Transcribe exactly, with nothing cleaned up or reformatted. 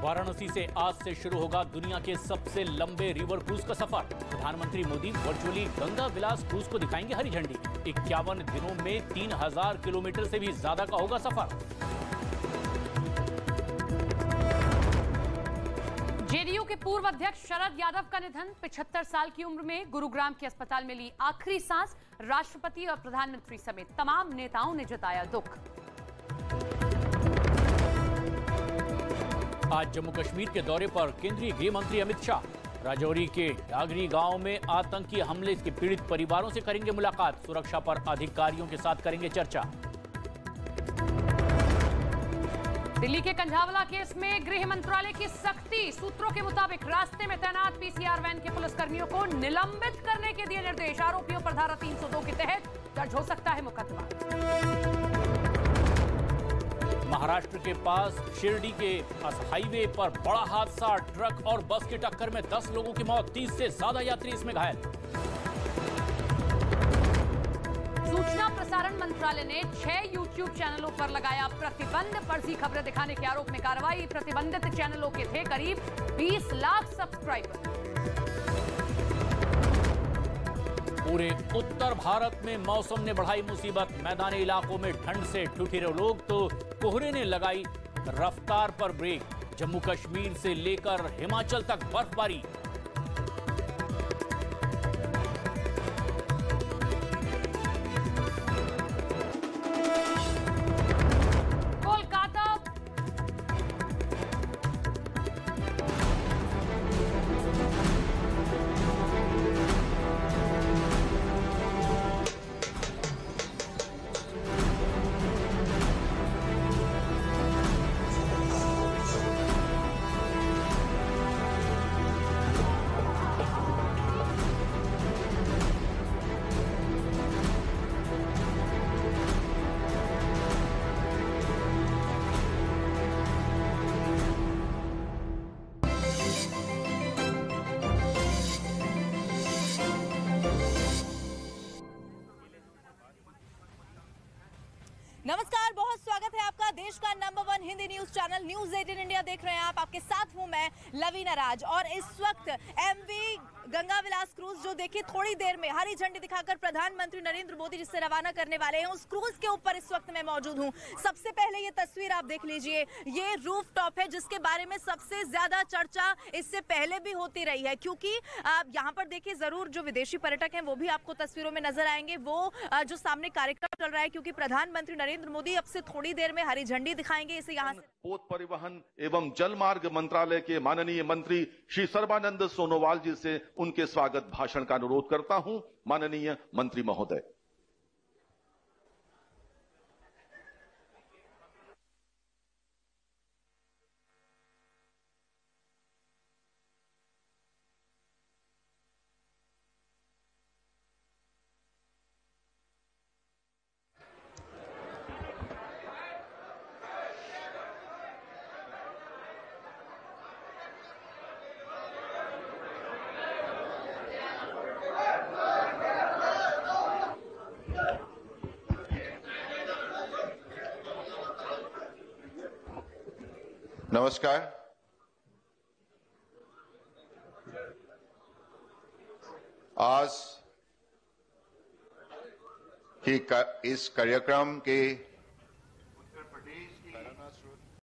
वाराणसी से आज से शुरू होगा दुनिया के सबसे लंबे रिवर क्रूज का सफर। प्रधानमंत्री मोदी वर्चुअली गंगा विलास क्रूज को दिखाएंगे हरी झंडी। इक्यावन दिनों में तीन हजार किलोमीटर से भी ज्यादा का होगा सफर। जेडीयू के पूर्व अध्यक्ष शरद यादव का निधन। पचहत्तर साल की उम्र में गुरुग्राम के अस्पताल में ली आखिरी सांस। राष्ट्रपति और प्रधानमंत्री समेत तमाम नेताओं ने जताया दुख। आज जम्मू कश्मीर के दौरे पर केंद्रीय गृह मंत्री अमित शाह राजौरी के डागरी गांव में आतंकी हमले के पीड़ित परिवारों से करेंगे मुलाकात। सुरक्षा पर अधिकारियों के साथ करेंगे चर्चा। दिल्ली के कंझावला केस में गृह मंत्रालय की सख्ती। सूत्रों के मुताबिक रास्ते में तैनात पीसीआर वैन के पुलिसकर्मियों को निलंबित करने के दिए निर्देश। आरोपियों पर धारा तीन सौ दो के तहत दर्ज हो सकता है मुकदमा। महाराष्ट्र के पास शिरडी के हाईवे पर बड़ा हादसा। ट्रक और बस की टक्कर में दस लोगों की मौत, तीस से ज्यादा यात्री इसमें घायल। सूचना प्रसारण मंत्रालय ने छह यूट्यूब चैनलों पर लगाया प्रतिबंध। फर्जी खबरें दिखाने के आरोप में कार्रवाई। प्रतिबंधित चैनलों के थे करीब बीस लाख सब्सक्राइबर। पूरे उत्तर भारत में मौसम ने बढ़ाई मुसीबत। मैदानी इलाकों में ठंड से ठिठुरे लोग तो कोहरे ने लगाई रफ्तार पर ब्रेक। जम्मू कश्मीर से लेकर हिमाचल तक बर्फबारी। नमस्कार, बहुत स्वागत है आपका देश का number one Hindi news channel news eighteen India देख रहे हैं आप। आपके साथ हूं मैं लवीना राज और इस वक्त एमवी गंगा विलास क्रूज जो देखिए थोड़ी देर में हरी झंडी दिखाकर प्रधानमंत्री नरेंद्र मोदी जिससे रवाना करने वाले हैं, उस क्रूज के ऊपर इस वक्त मैं मौजूद हूं। सबसे पहले ये तस्वीर आप देख लीजिए। ये रूफ टॉप है जिसके बारे में सबसे ज्यादा चर्चा इससे पहले भी होती रही है, क्योंकि यहाँ पर देखिए जरूर जो विदेशी पर्यटक हैं वो भी आपको तस्वीरों में नजर आएंगे। वो जो सामने कार्यक्रम चल रहा है, क्योंकि प्रधानमंत्री नरेंद्र मोदी अब से थोड़ी देर में हरी झंडी दिखाएंगे। इसे यहाँ से पोत परिवहन एवं जलमार्ग मंत्रालय के माननीय मंत्री श्री सर्बानंद सोनोवाल जी से उनके स्वागत भाषण का अनुरोध करता हूं। माननीय मंत्री महोदय। नमस्कार। आज की इस कार्यक्रम के